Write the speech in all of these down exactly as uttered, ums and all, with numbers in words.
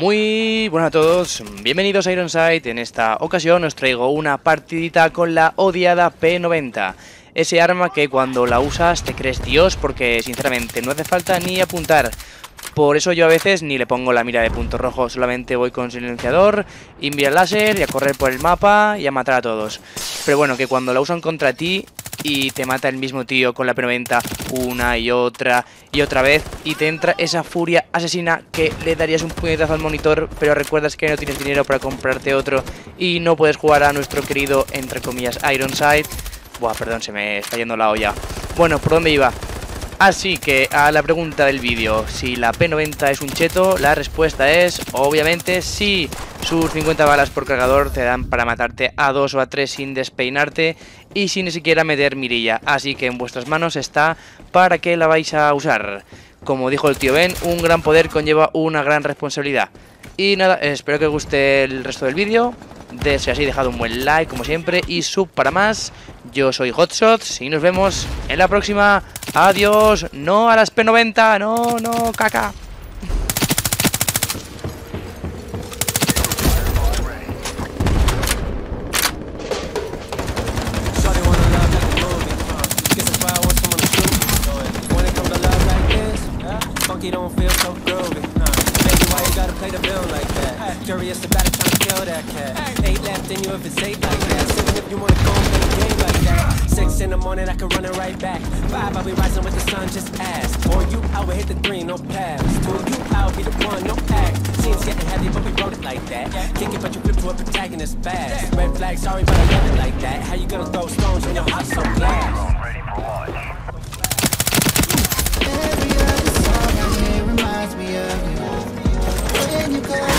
Muy buenas a todos, bienvenidos a Ironside. En esta ocasión os traigo una partidita con la odiada P noventa. Ese arma que cuando la usas te crees Dios porque sinceramente no hace falta ni apuntar. Por eso yo a veces ni le pongo la mira de punto rojo, solamente voy con silenciador, invia láser y a correr por el mapa y a matar a todos. Pero bueno, que cuando la usan contra ti y te mata el mismo tío con la P noventa una y otra y otra vez y te entra esa furia asesina que le darías un puñetazo al monitor, pero recuerdas que no tienes dinero para comprarte otro y no puedes jugar a nuestro querido, entre comillas, Ironside. Buah, perdón, se me está yendo la olla. Bueno, ¿por dónde iba? Así que a la pregunta del vídeo, si la P noventa es un cheto, la respuesta es, obviamente, sí. Sus cincuenta balas por cargador te dan para matarte a dos o a tres sin despeinarte y sin ni siquiera meter mirilla. Así que en vuestras manos está para qué la vais a usar. Como dijo el tío Ben, un gran poder conlleva una gran responsabilidad. Y nada, espero que os guste el resto del vídeo. De si así, dejad un buen like como siempre y sub para más. Yo soy Hotshots y nos vemos en la próxima. Adiós. No a las P noventa. No, no, caca. Curious about it, trying to kill that cat. Eight left in you if it's eight like that. Seven if you wanna go and play the game like that. Six in the morning, I can run it right back. Five, I'll be rising with the sun, just ask. Four, you out, we hit the three, no pass. Two, you out, be the one, no act. Scene's getting heavy, but we wrote it like that. Kick it, but you flip to a protagonist fast. Red flag, sorry, but I love it like that. How you gonna throw stones when your heart's so glass? Ready for launch. Every other song I hear reminds me of you. When you go.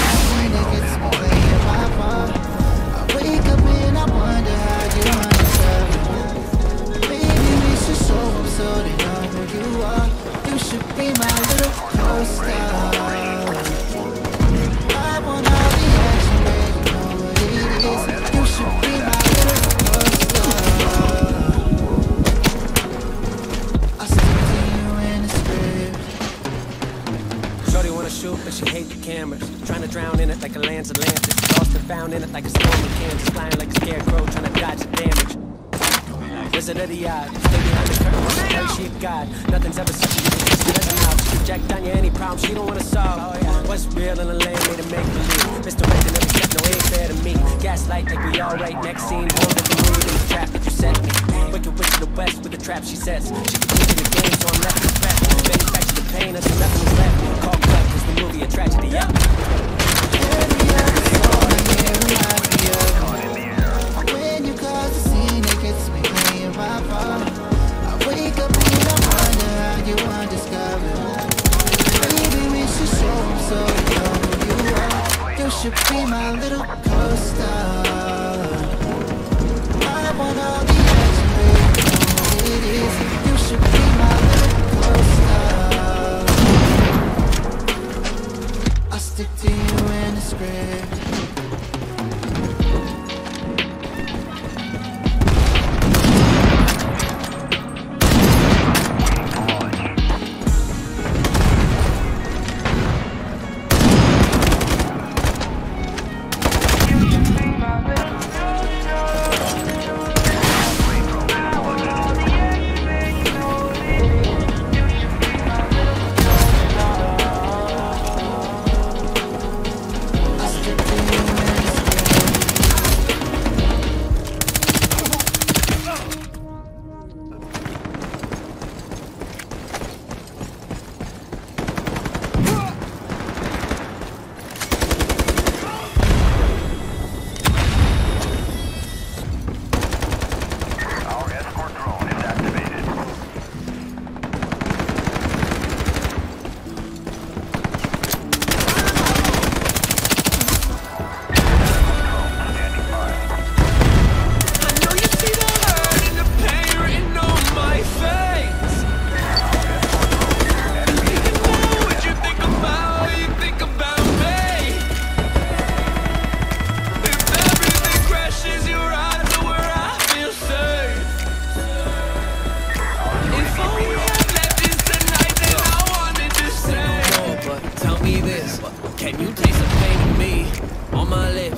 But she hate the cameras, trying to drown in it like a Lance Atlantis. Lost and found in it like a storm in Kansas, flying like a scarecrow, trying to dodge the damage. Wizard of the eye, stay behind the curtain, watch her she a god. Nothing's ever such a good as an out. She project on you any problem she don't wanna solve. Oh, yeah. What's real in the land made to make believe. Mister Red in every step, no ain't fair to me. Gaslight like we all right, next scene, hold up the mood in the trap that you set me. Wicked witch of the west with the trap she sets. She can keep in the game, so I'm left with threat. Manufacture the pain until nothing is left. Call cut, cause the movie a tragedy, yeah. Every other song I hear reminds me of you. When you cause the scene, it gets me playing my part. I wake up and I wonder how you undiscovered. Maybe we should show them so they know who you are. You should be my little co-star. I want all the action, baby, know what it is. You should be my little co-star. I'll stick to you in the script. I stick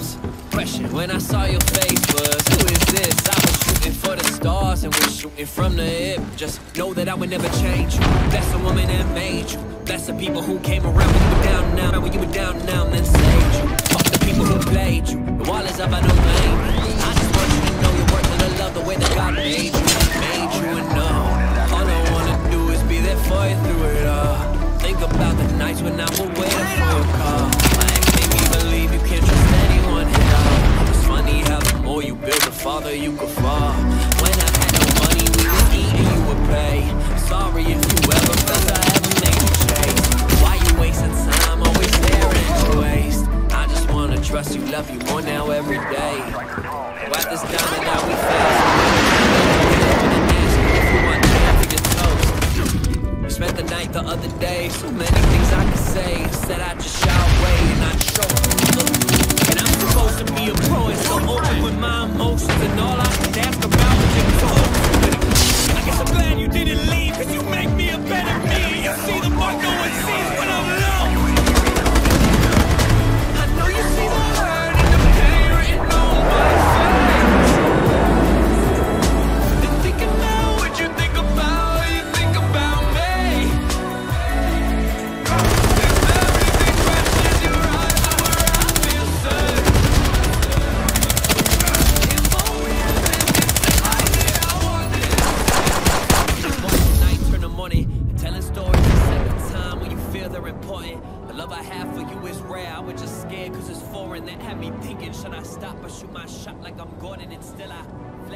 goes. Question when I saw your face was, who is this? I was shooting for the stars and was shooting from the hip. Just know that I would never change you. Bless the woman that made you. Bless the people who came around when you were down and out. When you were down and out and then saved you. Fuck the people who played you. The wall is up, I don't blame you. I just want you to know you're worth it. I love the way that God made you. Made you and know. All I wanna do is be there for you through it all. Think about the nights when I was waiting for your call. Like, make me believe you can't trust anyone at all. It's funny how the more you build, the farther you could fall. When I had no money, we was eating, you would pay. Sorry if you ever felt I ever made you chase. Why you wasting time, always staring at your waist? I just wanna trust you, love you more now every day. Wipe this down and now we fast. If you want jam to your toast. We spent the night the other day, so many things I could say. Said I just shy away and I choke. And I'm supposed to be a pro and so open with my emotions. And all I could ask about was your toes. I guess I'm glad you didn't leave, cause you make me a better me. You see the mark no one sees when I'm low. I know you see the hurt and the pain written on my face. And thinking about what you think about, what you think about me. If everything crashes, your eyes are where I feel safe. If all we have is this life that I wanted. One night turn to morning, telling stories at seven time when you feel they're important. The love I have for you is rare. I was just scared cause it's foreign. That had me thinking, should I stop or shoot my shot like I'm Gordon? And still I